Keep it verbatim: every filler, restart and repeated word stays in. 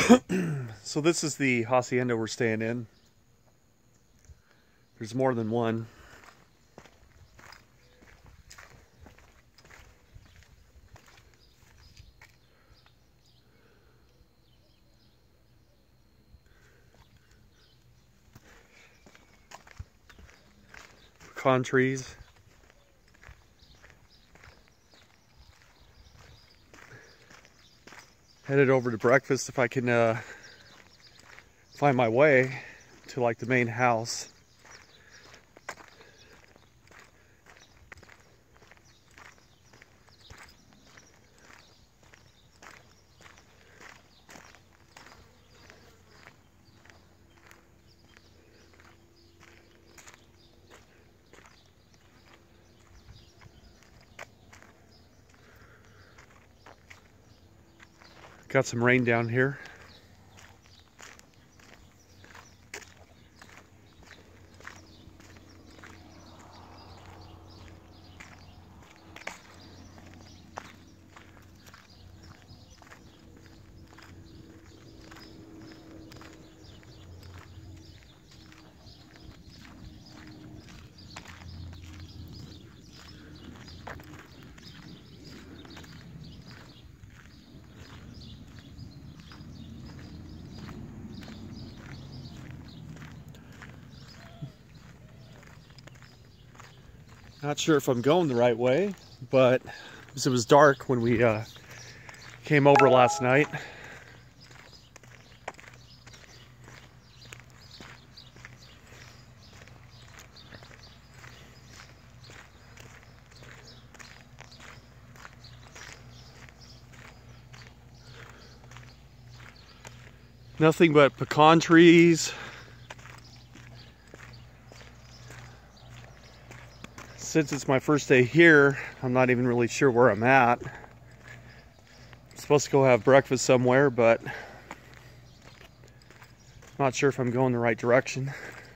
So this is the hacienda we're staying in. There's more than one. Pecan trees. Headed over to breakfast if I can uh, find my way to like the main house. Got some rain down here. Not sure if I'm going the right way, but it was dark when we uh, came over last night. Nothing but pecan trees. Since it's my first day here, I'm not even really sure where I'm at. I'm supposed to go have breakfast somewhere, but not sure if I'm going the right direction.